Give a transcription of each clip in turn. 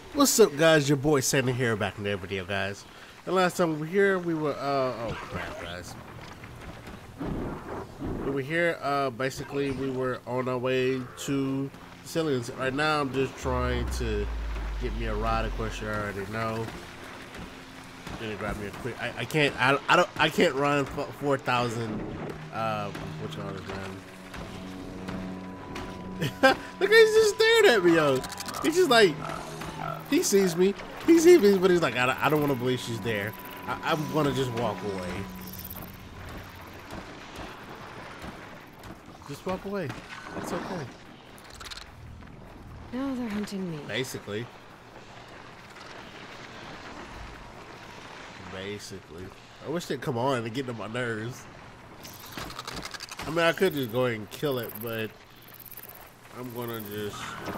What's up, guys? Your boy Santa here, back in the video, guys. The last time we were here, we were oh crap, guys. We were here. Basically, we were on our way to Cillian's. Right now, I'm just trying to get me a ride. Of course, you already know. Gonna grab me a quick. I can't. I can't run 4,000. What's going on, man? Look, he's just staring at me, yo. He's just like. He sees me. He sees me, but he's like, I don't want to believe she's there. I'm gonna just walk away. Just walk away. It's okay. No, they're hunting me. Basically. I wish they'd come on and get on my nerves. I mean, I could just go ahead and kill it, but I'm gonna just...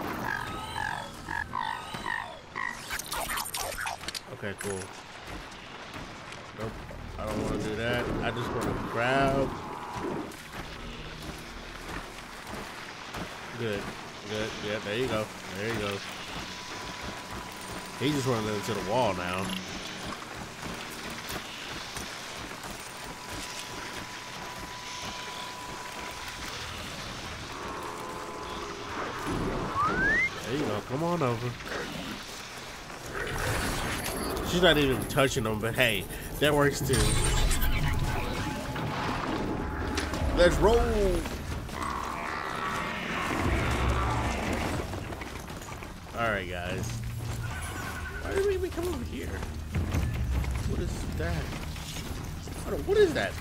Okay, cool. Nope, I don't want to do that. I just want to grab. Good. Yeah, there you go. There you go. He's just running into the wall now. There you go. Come on over. She's not even touching them, but hey, that works too. Let's roll. All right, guys. Why did we even come over here? What is that? What is that?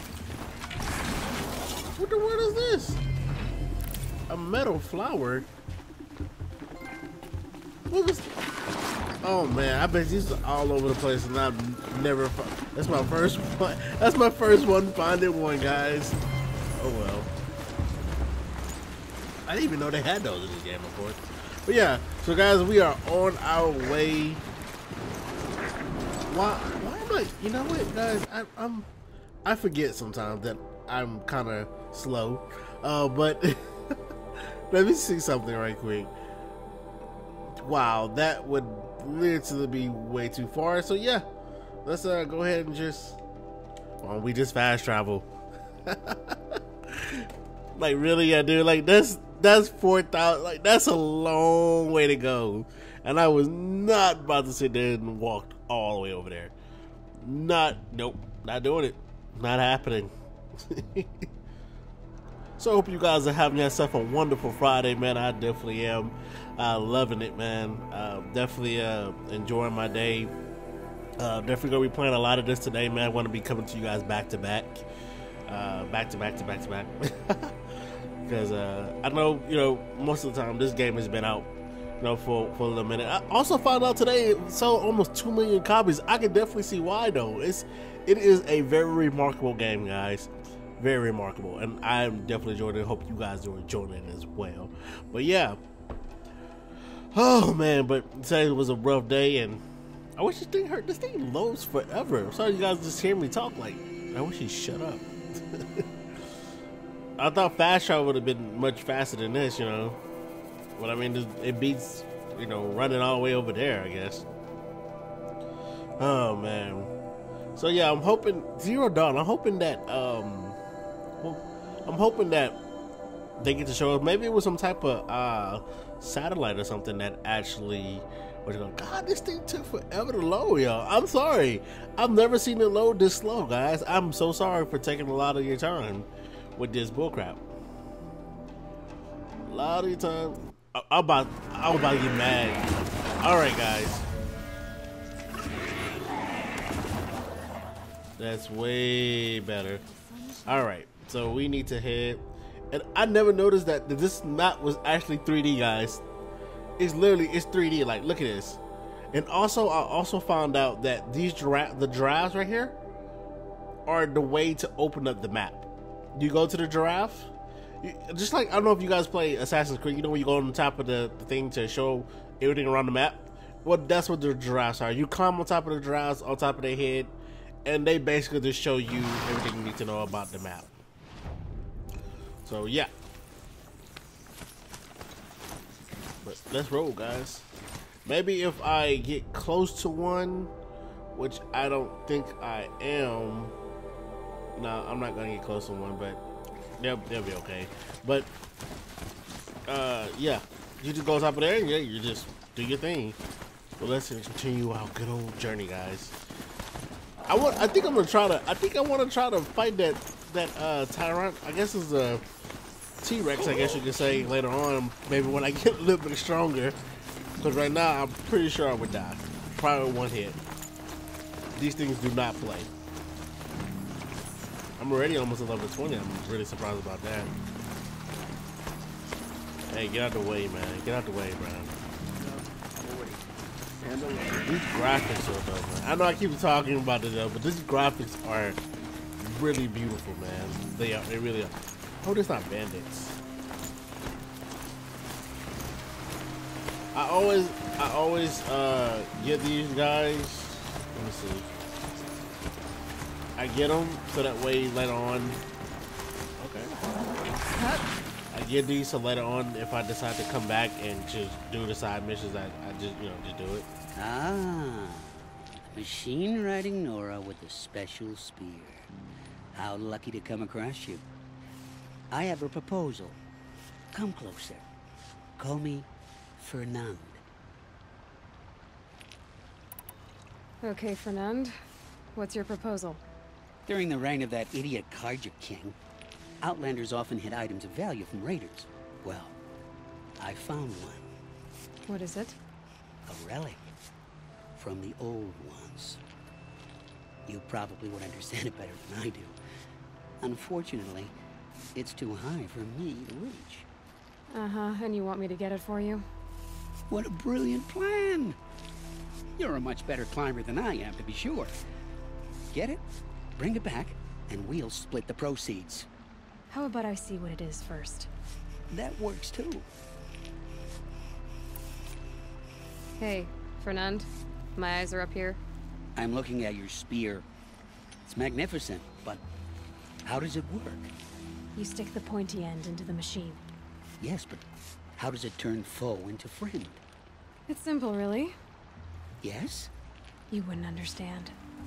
What the world is this? A metal flower? What was? Oh man, I bet these are all over the place, and I've never. That's my first one. That's my first one finding one, guys. Oh well. I didn't even know they had those in this game, of course. But yeah, so guys, we are on our way. Why am I? You know what, guys? I forget sometimes that I'm kind of slow. But let me see something right quick. Wow, that would literally be way too far. So yeah, let's go ahead and just we just fast travel. Like really, yeah, dude. Like that's 4,000. Like that's a long way to go, and I was not about to sit there and walk all the way over there. Nope, not doing it. Not happening. So I hope you guys are having yourself a wonderful Friday, man. I definitely am. Loving it, man. Definitely enjoying my day. Definitely gonna be playing a lot of this today, man. I want to be coming to you guys back to back. Because I know, you know, most of the time this game has been out, you know, for a little minute. I also found out today it sold almost 2 million copies. I can definitely see why, though. It is a very remarkable game, guys. Very remarkable, and I'm definitely enjoying it. Hope you guys are enjoying it as well. But yeah, oh man, but today was a rough day, and I wish this thing loads forever. I'm sorry you guys just hear me talk. Like, I wish he shut up. I thought fast travel would have been much faster than this, you know. But I mean, it beats, you know, running all the way over there, I guess. Oh man. So yeah, I'm hoping Zero Dawn. I'm hoping that I'm hoping that they get to show us. Maybe it was some type of satellite or something that actually was going. God, this thing took forever to load, y'all. I'm sorry. I've never seen it load this slow, guys. I'm so sorry for taking a lot of your time with this bullcrap. A lot of your time. I'm about to get mad. All right, guys. That's way better. All right. So we need to head, and I never noticed that this map was actually 3D, guys. It's 3D. Like, look at this. And also, I also found out that the giraffes right here are the way to open up the map. You go to the giraffe, just like, I don't know if you guys play Assassin's Creed. You know when you go on the top of the thing to show everything around the map. Well, that's what the giraffes are. You climb on top of the giraffes, on top of their head, and they basically just show you everything you need to know about the map. So yeah, but let's roll, guys. Maybe if I get close to one, which I don't think I am. No, I'm not gonna get close to one, but they'll be okay. But yeah, you just go top of there and yeah, you just do your thing. But let's continue our good old journey, guys. I think I'm gonna try to. I think I want to try to fight that Tyrant. I guess it's a T-Rex. I guess you could say later on, maybe when I get a little bit stronger. Because right now I'm pretty sure I would die. Probably one hit. These things do not play. I'm already almost at level 20. I'm really surprised about that. Hey, get out the way, man. Get out the way, man. These graphics are dope, man. I know I keep talking about it though, but these graphics are really beautiful, man. They are. They really are. Oh, there's not bandits. I always get these guys. Let me see. I get them so that way later on. Okay. I get these so later on, if I decide to come back and just do the side missions, I just just do it. Ah, machine riding Nora with a special spear. How lucky to come across you. I have a proposal. Come closer. Call me Fernand. Okay, Fernand. What's your proposal? During the reign of that idiot Carja King, Outlanders often hid items of value from raiders. Well, I found one. What is it? A relic. From the old ones. You probably would understand it better than I do. Unfortunately, it's too high for me to reach. Uh-huh, and you want me to get it for you? What a brilliant plan! You're a much better climber than I am, to be sure. Get it, bring it back, and we'll split the proceeds. How about I see what it is first? That works too. Hey, Fernand. My eyes are up here. I'm looking at your spear. It's magnificent, but how does it work? You stick the pointy end into the machine. Yes, but how does it turn foe into friend? It's simple, really. Yes? You wouldn't understand.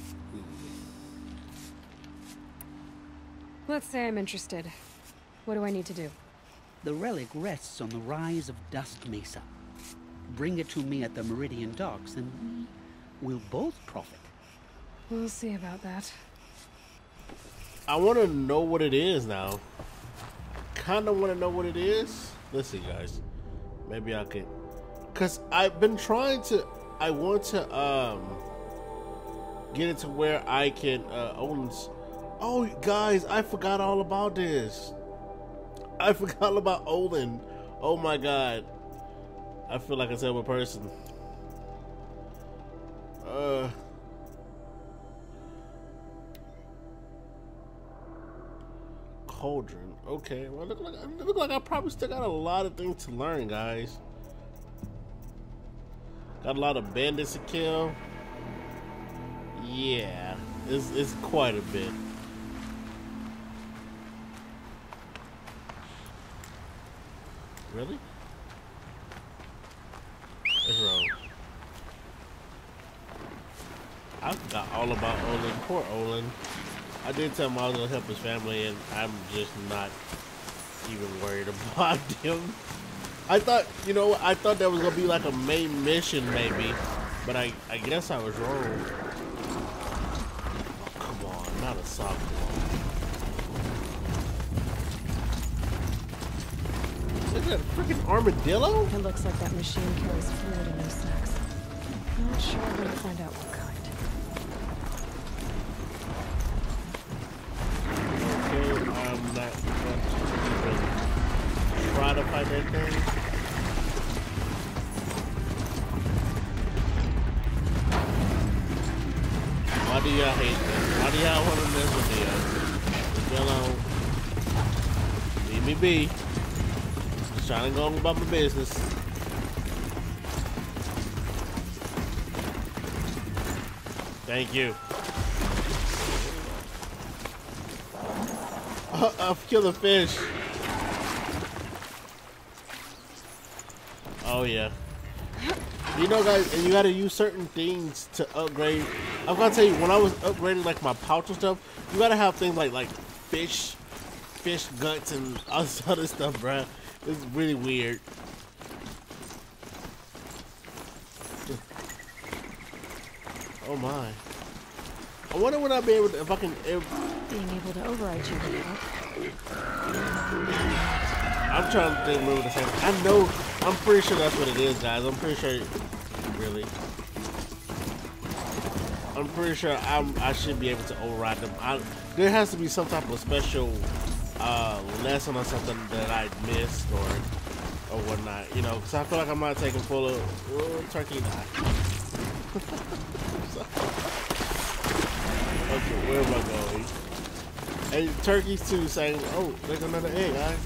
Let's say I'm interested. What do I need to do? The relic rests on the rise of Dusk Mesa. Bring it to me at the Meridian Docks, and we'll both profit. We'll see about that. I want to know what it is now. Kind of want to know what it is. Let's see, guys. Maybe I can, cause I've been trying to. I want to get it to where I can own. Oh, guys, I forgot all about this. I forgot about Olin. Oh my god. I feel like a terrible person. Cauldron. Okay. Well, look like I probably still got a lot of things to learn, guys. Got a lot of bandits to kill. Yeah, it's quite a bit. Really? Let's roll. I forgot all about Olin. Poor Olin. I did tell him I was gonna help his family, and I'm just not even worried about him. I thought, I thought that was gonna be like a main mission, maybe, but I guess I was wrong. Oh, come on, not a soft one. Is that a freaking armadillo? It looks like that machine carries fluid in those sacks. Not sure where to find out what kind. Okay, I'm not going to even try to fight that thing. Why do y'all hate me? Why do y'all want to mess with me? Leave me alone. Leave me be. Just trying to go on about my business. Thank you. I've killed a fish. Oh yeah. You know, guys, and you gotta use certain things to upgrade. I'm gonna tell you, when I was upgrading like my pouch and stuff, you gotta have things like fish guts and all this other stuff, bruh. It's really weird. Oh my! I wonder when I'll be able to, if I can. Being able to override you would help. I'm trying to remember the same. I know. I'm pretty sure that's what it is, guys. I'm pretty sure. Really. I'm pretty sure I should be able to override them. There has to be some type of special lesson or something that I missed or whatnot. You know, because I feel like I'm not taking full of. Oh, turkey die. Okay, where am I going? Hey, turkeys too saying, oh, there's another egg, guys.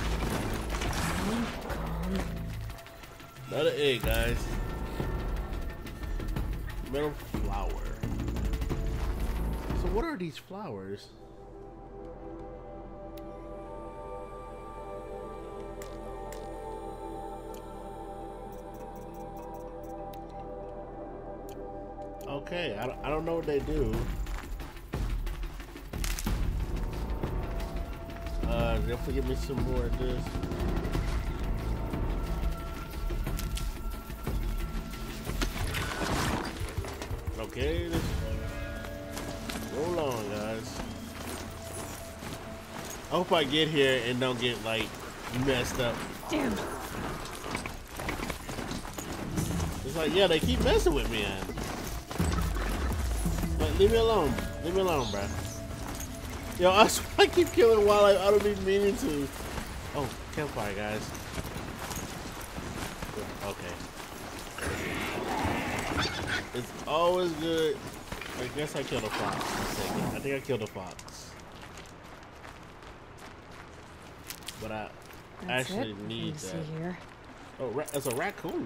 Another egg, guys. Metal flower. So what are these flowers? Okay, I don't know what they do. Definitely give me some more of this. Okay, roll on, guys. I hope I get here and don't get like messed up. Damn. It's like, yeah, they keep messing with me, man. But leave me alone. Leave me alone, bruh. Yo, I swear I keep killing wildlife. I don't even meaning to. Oh, campfire, guys. Okay. It's always good. I guess I killed a fox. I think I killed a fox. But I That's actually it. need Let me that. see here. Oh, it's a raccoon.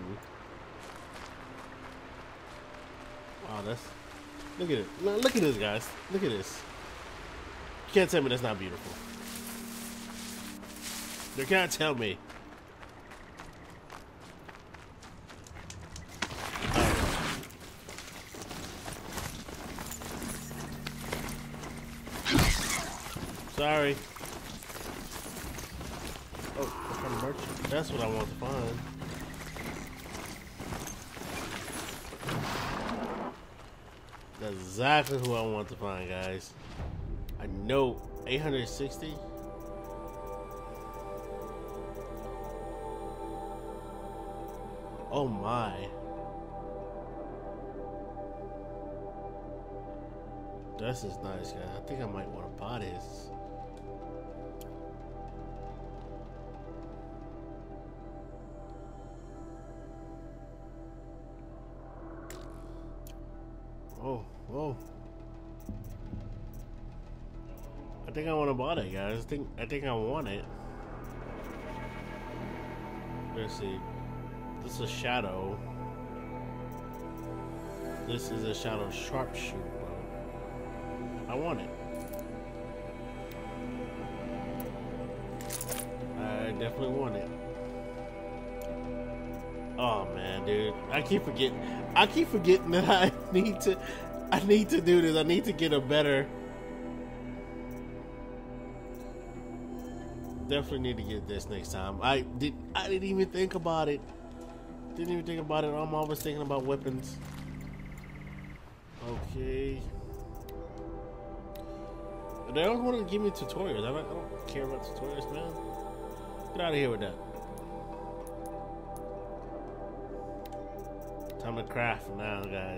Wow, that's. Look at it. Look at this, guys. Look at this. You can't tell me that's not beautiful. You can't tell me. Sorry. Oh, what kind of merchant? That's what I want to find. That's exactly who I want to find, guys. I know 860. Oh my. This is nice, guys. I think I might want to buy this. Oh. I think I want to buy it, guys. I think I want it. Let's see. This is a shadow. This is a shadow sharpshooter, bro. I want it. I definitely want it. Oh man, dude. I keep forgetting that I need to do this. I need to get a better. Definitely need to get this next time. I didn't even think about it. Didn't even think about it. I'm always thinking about weapons. Okay. They don't want to give me tutorials. I don't care about tutorials, man. Get out of here with that. Time to craft now, guys.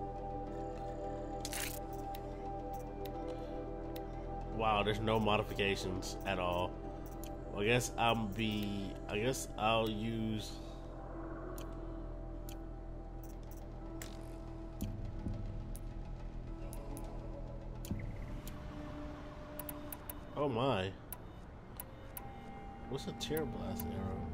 Wow, there's no modifications at all. Well, I guess I'll use. Oh my. What's a tear blast arrow?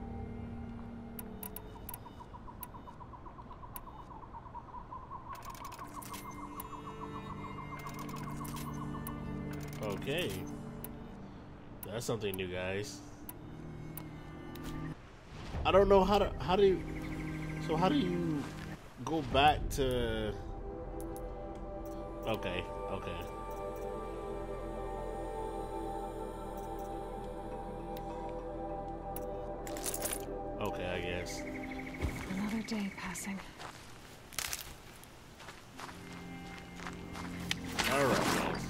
Okay. That's something new, guys. I don't know how do you go back to. Okay, okay. Okay, I guess. Another day passing. Alright, guys.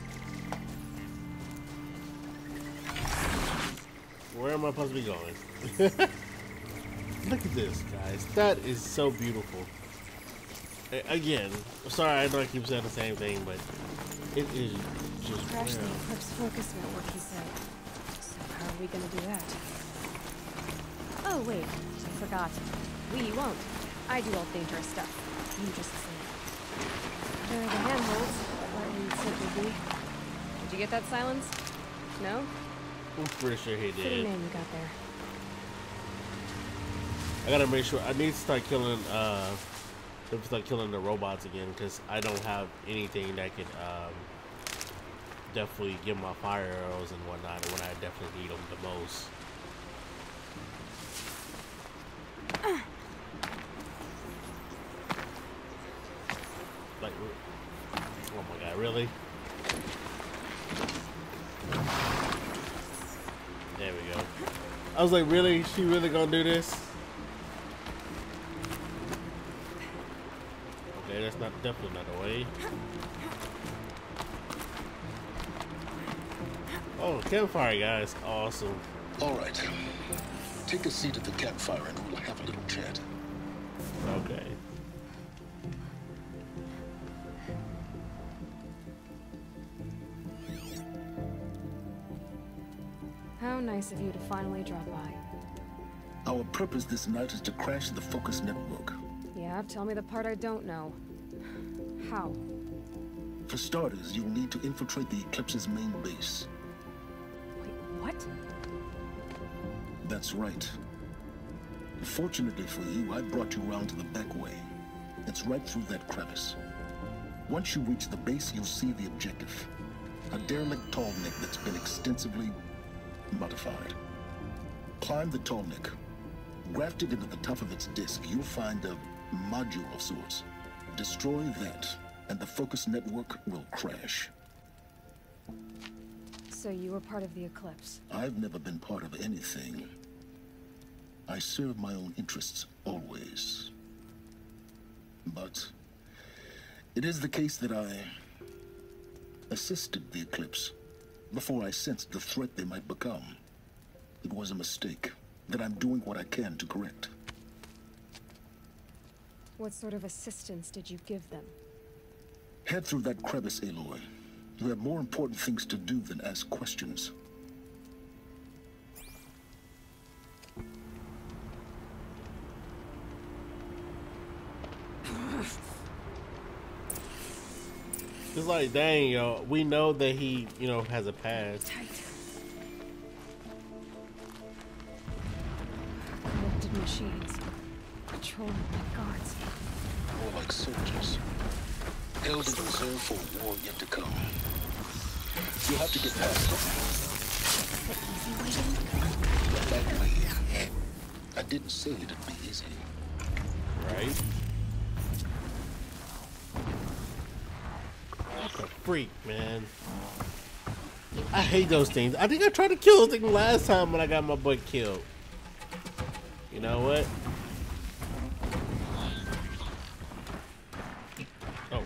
Where am I supposed to be going? Look at this, guys. That is so beautiful. Again, sorry, I know I keep saying the same thing, but it is just Crash the wow. Eclipse Focus Network, he said. So how are we gonna do that? Oh, wait. I forgot. We won't. I do all dangerous stuff. You just say. There are the handholds, or we said would be. Did you get that, Silence? No? I'm pretty sure he Fitting did. name you got there. I gotta make sure. I need to start killing. Start killing the robots again because I don't have anything that could definitely give my fire arrows and whatnot when I definitely need them the most. Like, oh my god, really? There we go. I was like, really? She really gonna do this? Okay, that's not definitely not the way. Oh, campfire, guys. Awesome. All right. Take a seat at the campfire and we'll have a little chat. Okay. How nice of you to finally drop by. Our purpose this night is to crash the Focus Network. Yeah, tell me the part I don't know. How? For starters, you'll need to infiltrate the Eclipse's main base. Wait, what? That's right. Fortunately for you, I brought you round to the back way. It's right through that crevice. Once you reach the base, you'll see the objective. A derelict tall neck that's been extensively modified. Climb the tall neck. Grafted into the top of its disk, you'll find a module of sorts. Destroy that, and the Focus Network will crash. So you were part of the Eclipse. I've never been part of anything. I serve my own interests, always. But it is the case that I assisted the Eclipse before I sensed the threat they might become. It was a mistake that I'm doing what I can to correct. What sort of assistance did you give them? Head through that crevice, Aloy. You have more important things to do than ask questions. It's like, dang, yo, we know that he, has a past. Tight. Connected machines. Patrolling like guards. More like soldiers. Held in reserve for a war yet to come. You'll have to get past them. That way. I didn't say it'd be easy. Right? What a freak, man. I hate those things. I think I tried to kill this thing last time when I got my butt killed. You know what? Oh.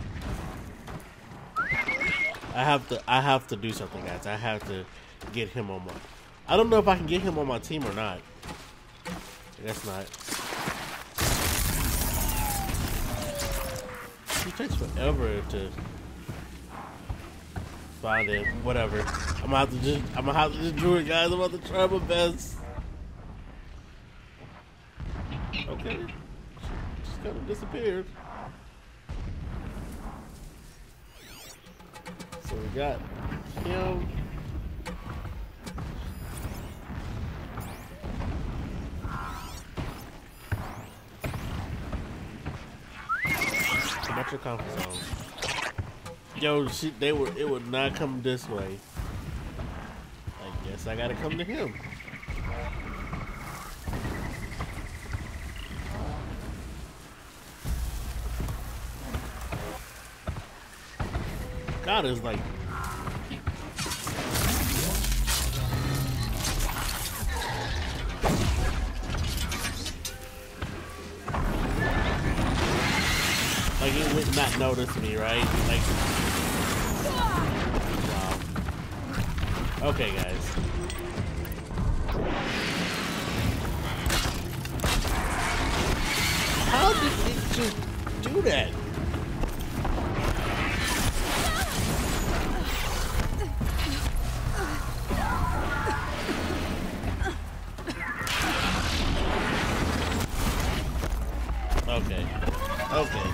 I have to do something, guys. I have to get him on my... I don't know if I can get him on my team or not. That's not... It takes forever to find it. Whatever. I'm gonna have to just do it, guys. I'm about to try my best. Okay. Just kind of disappeared. So we got him. Come out your comfort zone. Yo, it would not come this way. I guess I gotta come to him. God, it's like. Like, it would not notice me, right? Like. Wow. Okay, guys. How did it just do that? Okay. Okay.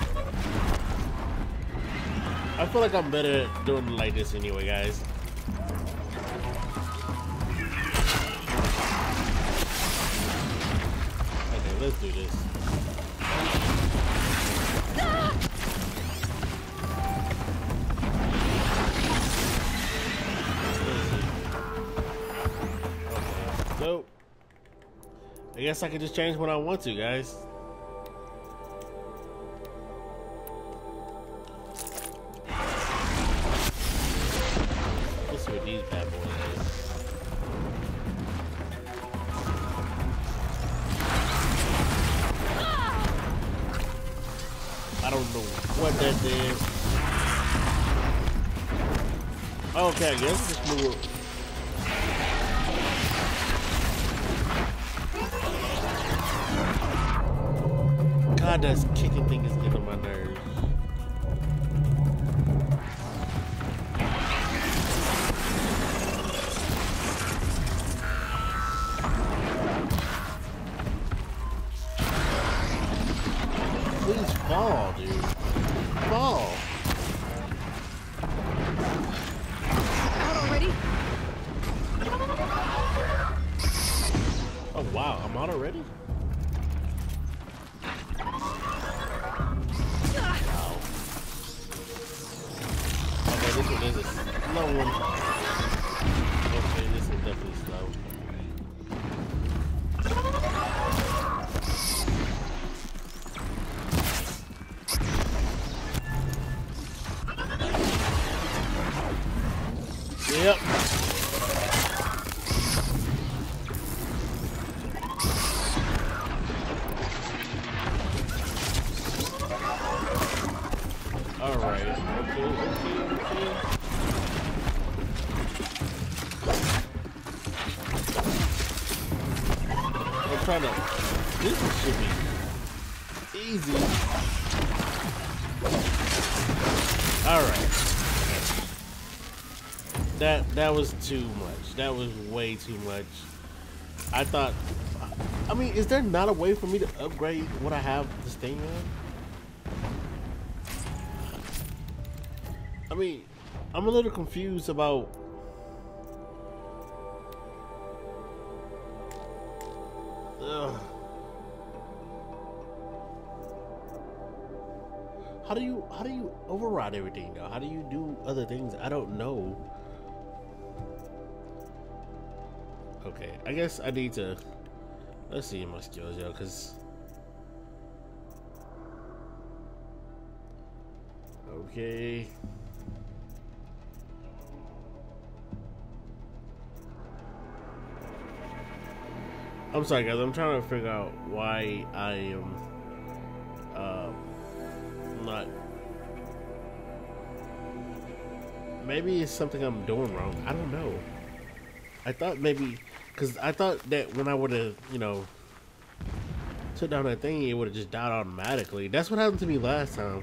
I feel like I'm better at doing it like this anyway, guys. Okay, let's do this. Okay, so I guess I can just change when I want to, guys. Let's see what these bad boys do. I don't know what that did. Okay, I guess just move. God, that kicking thing is getting on my nerves. Please fall, dude. Fall. Out already? Oh, wow. I'm out already? Wow. Okay, this one is a slow one. Okay, this is definitely slow. Yep. All right. Okay. I'm trying to. This should be easy. All right. That was too much. That was way too much. I thought. I mean, is there not a way for me to upgrade what I have this thing on? I mean, I'm a little confused about. Ugh. How do you override everything though? How do you do other things? I don't know. Okay, I guess I need to. Let's see my skills, yo, cause. Okay. I'm sorry, guys. I'm trying to figure out why I am not. Maybe it's something I'm doing wrong. I don't know. I thought maybe, because I thought that when I would have, you know, took down that thing, it would have just died automatically. That's what happened to me last time.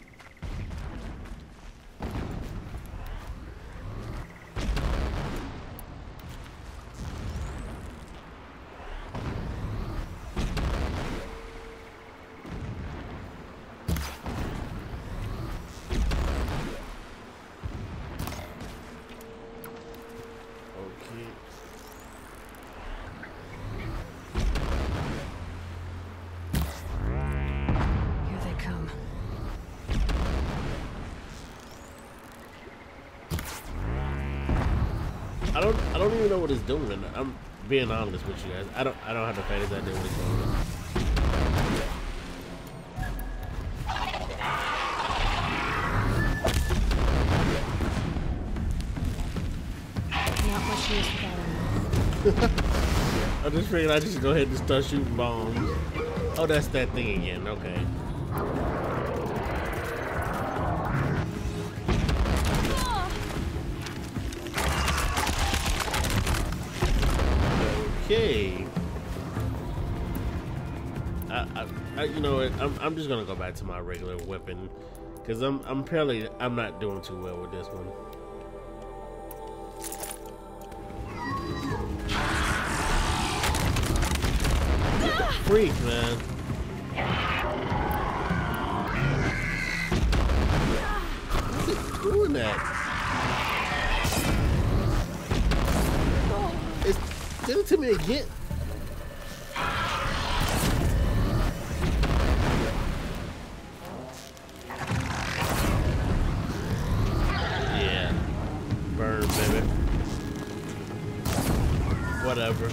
I don't even know what it's doing. I'm being honest with you guys. I don't have the faintest idea what it's doing. I just figured I'd just go ahead and start shooting bombs. Oh, that's that thing again. Okay. Okay. You know what? I'm just gonna go back to my regular weapon because I'm not doing too well with this one. Freak, man. What's doing that? It's did it to me again. Yeah. Burn, baby. Whatever.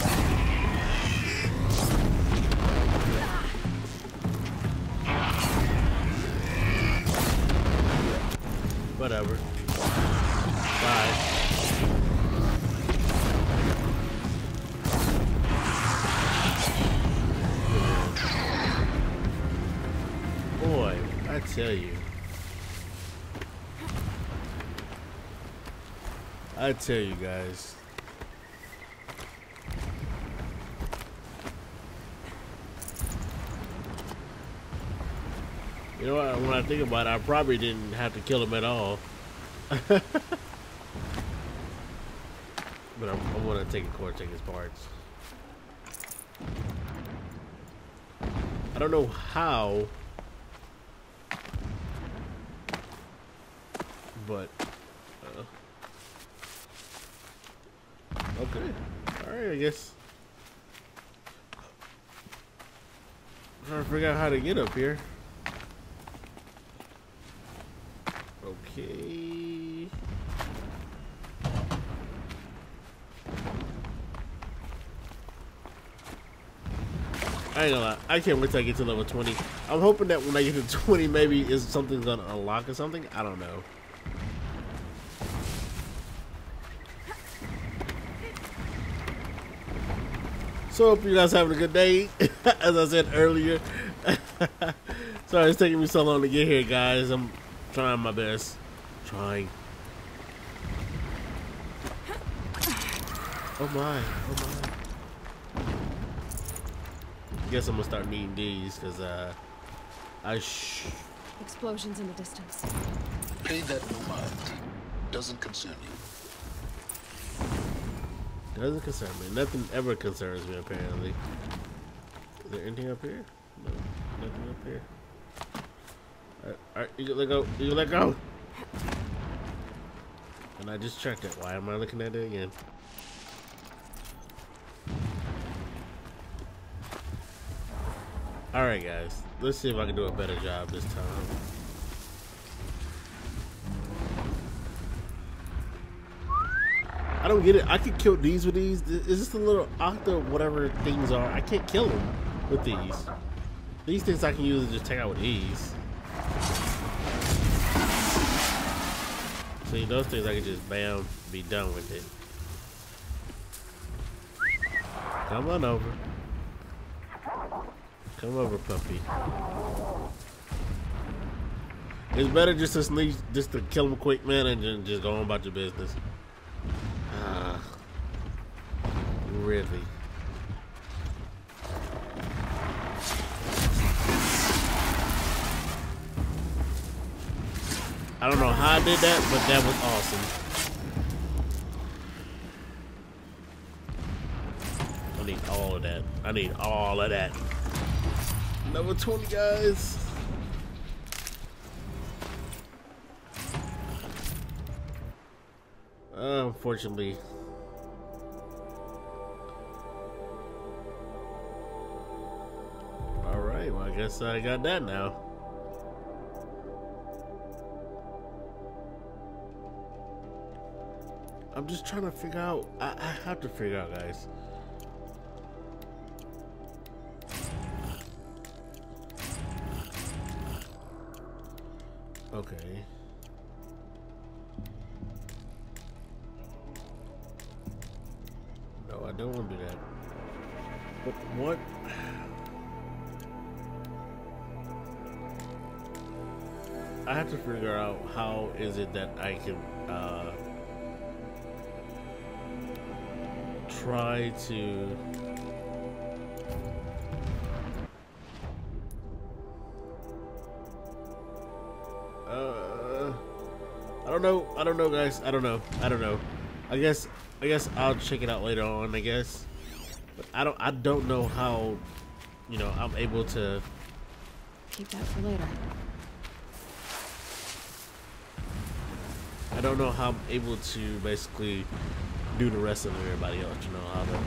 Whatever. Bye. Boy, I tell you. I tell you guys. You know what, when I think about it, I probably didn't have to kill him at all. But I want to take his parts. I don't know how, but okay. Alright, I guess. I'm trying to figure out how to get up here. Okay. I ain't gonna lie, I can't wait till I get to level 20. I'm hoping that when I get to 20, maybe is something's gonna unlock or something. I don't know. So hope you guys having a good day. As I said earlier. Sorry it's taking me so long to get here, guys. I'm trying my best. Trying. Oh my. Oh my. Guess I'm gonna start needing these because Explosions in the distance. Pay that no mind. Doesn't concern you. Doesn't concern me. Nothing ever concerns me apparently. Is there anything up here? No, nothing up here. Alright, you can let go. You can let go. And I just checked it. Why am I looking at it again? Alright guys, let's see if I can do a better job this time. I don't get it. I could kill these with these. Is this the little octa whatever things are? I can't kill them with these. These things I can use to just take out with ease. See, those things I can just bam, be done with it. Come on over. Come over, puppy. It's better just to kill him quick, man, and just go on about your business. Really? I don't know how I did that, but that was awesome. I need all of that. I need all of that. Level 20, guys. Unfortunately. Alright, well, I guess I got that now. I'm just trying to figure out. I have to figure out, guys. Okay. No, I don't want to do that. But what? I have to figure out how is it that I can try to I don't know guys. I don't know. I guess I'll check it out later on, I guess. But I don't know how, you know, I'm able to Keep that for later. I don't know how I'm able to basically do the rest of everybody else, you know, how to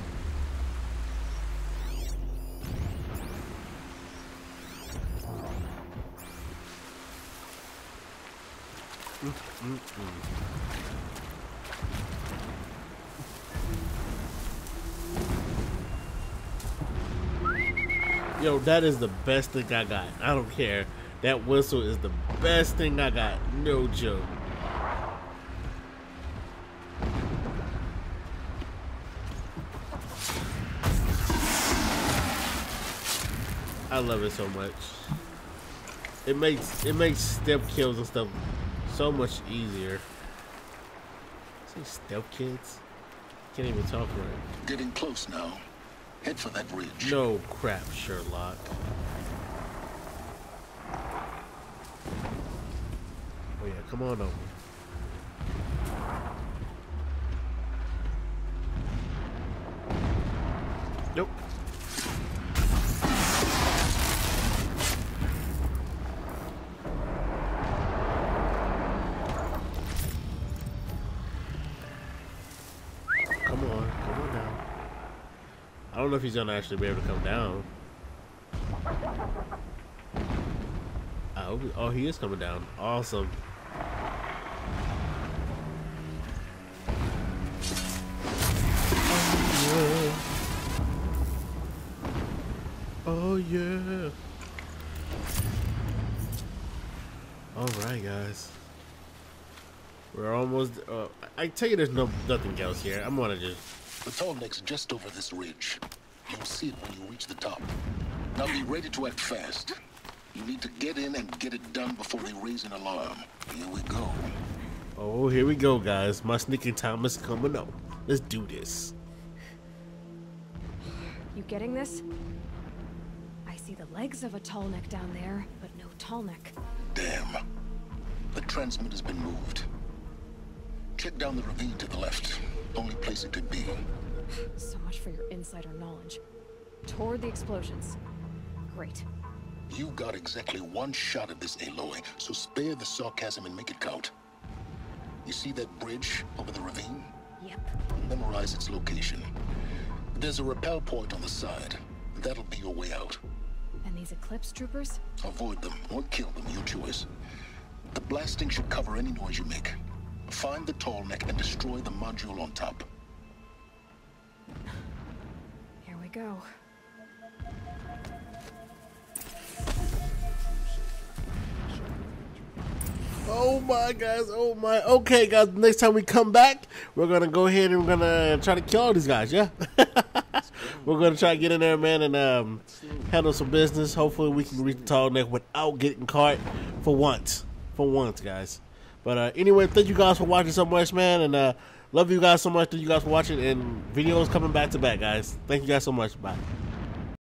Yo, that is the best thing I got. I don't care. That whistle is the best thing I got. No joke. I love it so much. It makes stealth kills and stuff so much easier. Say stealth kids? Can't even talk right. Getting close now. Head for that ridge. No crap, Sherlock. Oh yeah, come on over. Nope. Come on down. I don't know if he's gonna actually be able to come down. I hope. Oh, he is coming down. Awesome. Oh yeah. All right, guys. We're almost. I tell you, there's nothing else here. I'm gonna just. The tall neck's just over this ridge. You'll see it when you reach the top. Now be ready to act fast. You need to get in and get it done before they raise an alarm. Here we go. Oh, here we go, guys. My sneaking time is coming up. Let's do this. You getting this? I see the legs of a tall neck down there, but no tall neck. Damn. The transmitter's been moved. Check down the ravine to the left. Only place it could be. So much for your insider knowledge. Toward the explosions. Great. You got exactly one shot at this, Aloy, so spare the sarcasm and make it count. You see that bridge over the ravine? Yep. Memorize its location. There's a rappel point on the side. That'll be your way out. And these Eclipse troopers? Avoid them or kill them, your choice. The blasting should cover any noise you make. Find the tall neck and destroy the module on top. Here we go. Oh my, guys. Oh my. Okay, guys. Next time we come back, we're gonna go ahead and we're gonna try to kill all these guys. Yeah. We're gonna try to get in there, man, and handle some business. Hopefully, we can reach the tall neck without getting caught for once. For once, guys. But anyway, thank you guys for watching so much, man, and love you guys so much. Thank you guys for watching, and videos coming back to back, guys. Thank you guys so much. Bye.